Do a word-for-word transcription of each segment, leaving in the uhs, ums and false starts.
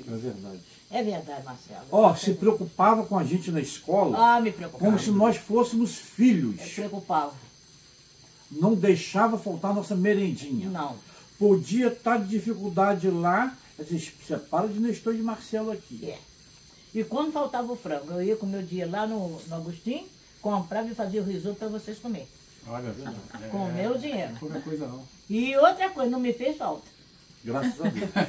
É verdade. É verdade, Marcelo. Ó, oh, se preocupava com a gente na escola. Ah, me preocupava. Como se nós fôssemos filhos. Me preocupava. Não deixava faltar nossa merendinha. Não. Podia estar de dificuldade lá, a gente separa de Nestor e de Marcelo aqui. É. E quando faltava o frango, eu ia com o meu dia lá no, no Agostinho, comprava e fazia o risoto para vocês comerem. Olha, verdade. Com o meu dinheiro. Não é coisa não. E outra coisa, não me fez falta. Graças a Deus.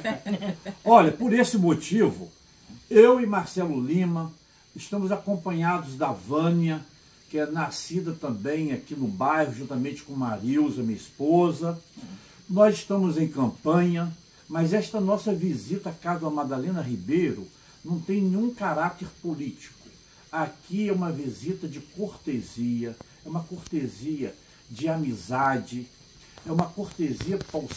Olha, por esse motivo, eu e Marcelo Lima estamos acompanhados da Vânia, que é nascida também aqui no bairro, juntamente com Marilza, minha esposa. Nós estamos em campanha, mas esta nossa visita à casa da Madalena Ribeiro não tem nenhum caráter político. Aqui é uma visita de cortesia, é uma cortesia de amizade, é uma cortesia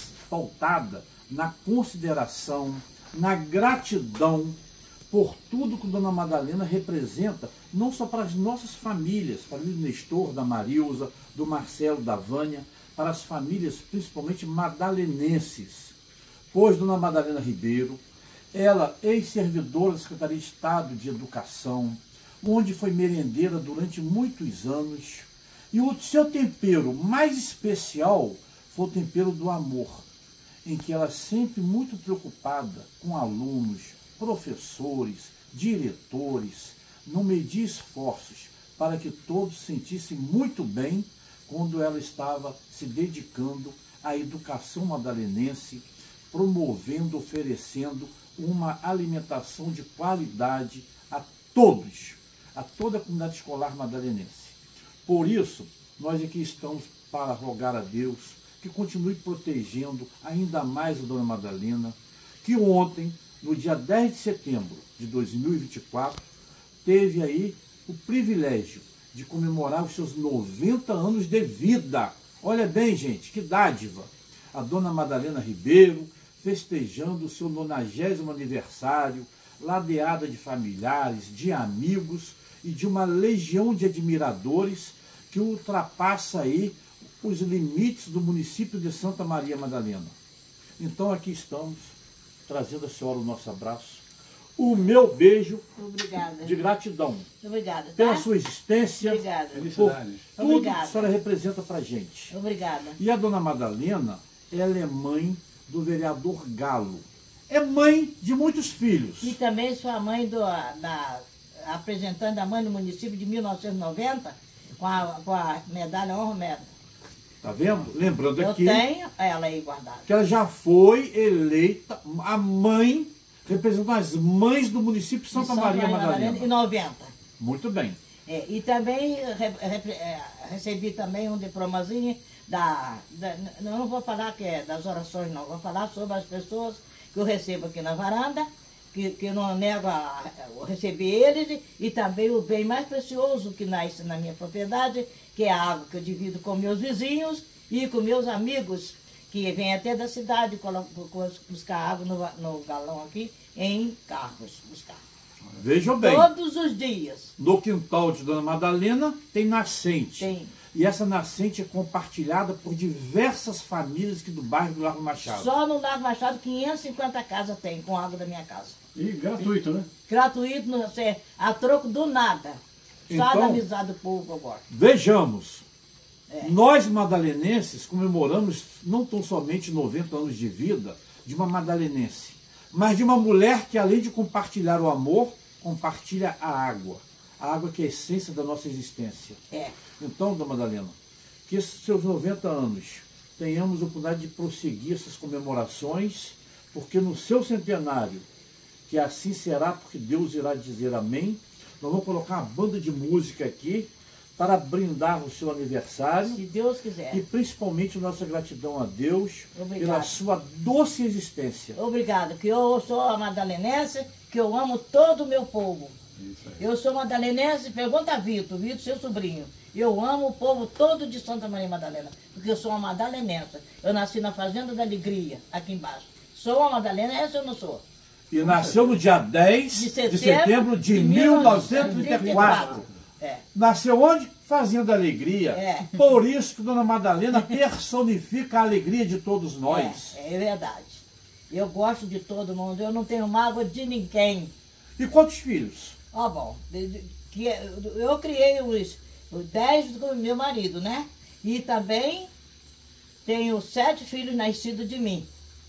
pautada na consideração, na gratidão por tudo que Dona Madalena representa, não só para as nossas famílias, família do Nestor, da Marilza, do Marcelo, da Vânia, para as famílias principalmente madalenenses. Pois Dona Madalena Ribeiro, ela ex-servidora da Secretaria de Estado de Educação, onde foi merendeira durante muitos anos, e o seu tempero mais especial foi o tempero do amor, em que ela sempre muito preocupada com alunos, professores, diretores, não media esforços para que todos se sentissem muito bem quando ela estava se dedicando à educação madalenense, promovendo, oferecendo uma alimentação de qualidade a todos, a toda a comunidade escolar madalenense. Por isso, nós aqui estamos para rogar a Deus que continue protegendo ainda mais a Dona Madalena, que ontem, no dia dez de setembro de dois mil e vinte e quatro, teve aí o privilégio de comemorar os seus noventa anos de vida. Olha bem, gente, que dádiva! A Dona Madalena Ribeiro festejando o seu nonagésimo aniversário, ladeada de familiares, de amigos e de uma legião de admiradores que ultrapassa aí os limites do município de Santa Maria Madalena. Então aqui estamos, trazendo a senhora o nosso abraço, o meu beijo Obrigada. de gratidão. Obrigada. Tá? Pela sua existência, Obrigada. por Felicidades. tudo Obrigada. que a senhora representa pra gente. Obrigada. E a Dona Madalena, ela é mãe do vereador Galo. É mãe de muitos filhos. E também sou a mãe do, da, apresentando a mãe do município de mil novecentos e noventa, com a, com a medalha Honra Médica. Tá vendo? Lembrando Eu aqui tenho ela aí guardada. que ela já foi eleita a mãe, representando as mães do município de Santa, Santa Maria, Maria Madalena. Madalena. Em noventa. Muito bem. É, e também re, re, é, recebi também um diplomazinho da, da... Eu não vou falar que é das orações, não. Vou falar sobre as pessoas que eu recebo aqui na varanda, que, que eu não nego a, a receber eles, e também o bem mais precioso que nasce na minha propriedade, que é a água que eu divido com meus vizinhos e com meus amigos, que vêm até da cidade buscar água no, no galão aqui, em carros, buscar. Vejam bem. Todos os dias. No quintal de Dona Madalena tem nascente. Tem. E essa nascente é compartilhada por diversas famílias aqui do bairro do Largo Machado. Só no Largo Machado, quinhentas e cinquenta casas tem com água da minha casa. E gratuito, né? Gratuito, não sei, a troco do nada. Só Então, da amizade do povo agora. Vejamos. É. Nós madalenenses comemoramos não tão somente noventa anos de vida de uma madalenense, mas de uma mulher que, além de compartilhar o amor, compartilha a água. A água que é a essência da nossa existência. É. Então, Dona Madalena, que esses seus noventa anos tenhamos a oportunidade de prosseguir essas comemorações, porque no seu centenário, que assim será, porque Deus irá dizer amém, nós vamos colocar uma banda de música aqui para brindar o seu aniversário. Se Deus quiser. E principalmente nossa gratidão a Deus Obrigada. Pela sua doce existência. Obrigada, que eu sou a madalenense, que eu amo todo o meu povo. Isso aí. Eu sou madalenense, pergunta a Vitor, Vitor, seu sobrinho. Eu amo o povo todo de Santa Maria Madalena, porque eu sou uma madalenense. Eu nasci na Fazenda da Alegria, aqui embaixo. Sou uma madalenense ou não sou? E nasceu no dia dez de setembro de, setembro de mil novecentos e trinta e quatro. É. Nasceu onde? Fazenda da Alegria. É. Por isso que Dona Madalena personifica a alegria de todos nós. É, é verdade. Eu gosto de todo mundo, eu não tenho mágoa de ninguém. E quantos filhos? Ó, bom, de- de- que eu criei os, os dez com meu marido, né? E também tenho sete filhos nascidos de mim.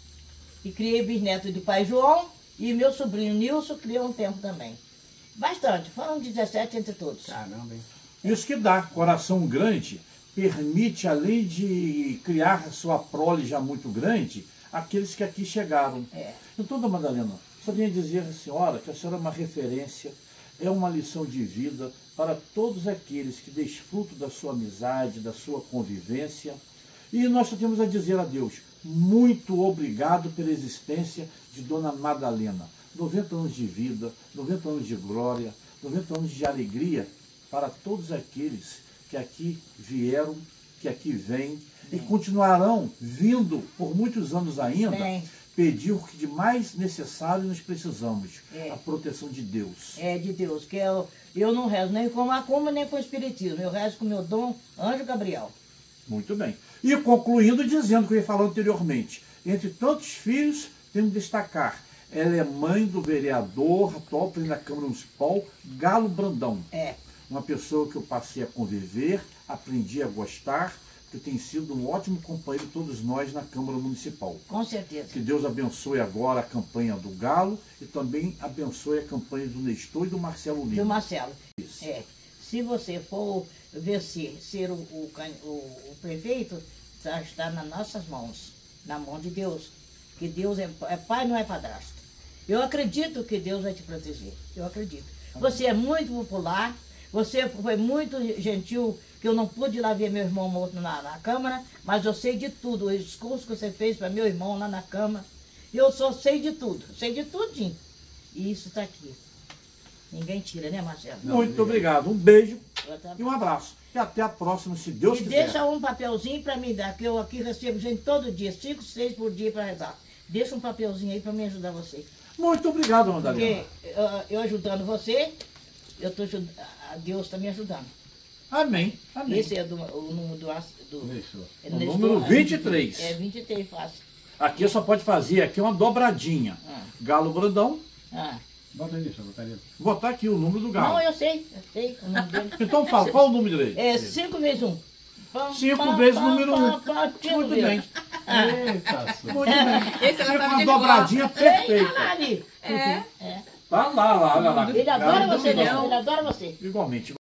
E criei bisneto de pai João e meu sobrinho Nilson criou um tempo também. Bastante, foram dezessete entre todos. Caramba, hein? Isso que dá. Coração grande permite, além de criar sua prole já muito grande, aqueles que aqui chegaram. É. Então, dona Madalena, só vinha dizer à senhora que a senhora é uma referência, é uma lição de vida para todos aqueles que desfrutam da sua amizade, da sua convivência. E nós só temos a dizer a Deus, muito obrigado pela existência de Dona Madalena. noventa anos de vida, noventa anos de glória, noventa anos de alegria para todos aqueles que aqui vieram, que aqui vêm e continuarão vindo por muitos anos ainda, Bem. pedir o que de mais necessário nós precisamos, É. a proteção de Deus. É de Deus, que eu, eu não rezo nem com macumba nem com espiritismo, eu rezo com meu dom Anjo Gabriel. Muito bem. E concluindo dizendo o que eu ia falar anteriormente, entre tantos filhos, temos que destacar, ela é mãe do vereador, atual presidente da Câmara Municipal, Galo Brandão. É, Uma pessoa que eu passei a conviver, aprendi a gostar, que tem sido um ótimo companheiro de todos nós na Câmara Municipal. com certeza. Que Deus abençoe agora a campanha do Galo e também abençoe a campanha do Nestor e do Marcelo Do Lima. Marcelo. Isso. É, se você for ver se ser o, o, can- o, o prefeito, já está nas nossas mãos, na mão de Deus. Que Deus é, é pai, não é padrasto. Eu acredito que Deus vai te proteger. Eu acredito. Você é muito popular, você foi muito gentil, que eu não pude ir lá ver meu irmão morto na, na Câmara, mas eu sei de tudo. O discurso que você fez para meu irmão lá na Câmara, eu só sei de tudo, sei de tudinho. E isso está aqui. Ninguém tira, né, Marcelo? Muito obrigado. Um beijo Outra- e um abraço. E até a próxima, se Deus E quiser. deixa um papelzinho para me dar, que eu aqui recebo gente todo dia, cinco, seis por dia para rezar. Deixa um papelzinho aí para me ajudar você. Muito obrigado, Madalena. Porque uh, eu ajudando você, eu tô, ajud- a Deus está me ajudando. Amém. Amém. Esse é do, o número do... do Isso. é O Nestor, número é vinte e três. É vinte e três, fácil. Aqui só pode fazer aqui uma dobradinha. Ah. Galo Brandão. Ah. Bota aí, deixa eu botar ali. Vou botar aqui o número do Galo. Não, eu sei, eu sei o nome dele. Então fala, qual o número dele? É cinco vezes um. Pam, Cinco pam, vezes pam, número pam, um. pam, cinco Muito vezes. bem. Eita, só. Muito bem. Esse ela Fica sabe uma de dobradinha Ei, perfeita. Ali. É. É. Tá lá, lá, lá, lá. Ele adora Galo você, Brandão. Deus, ele adora você. Igualmente.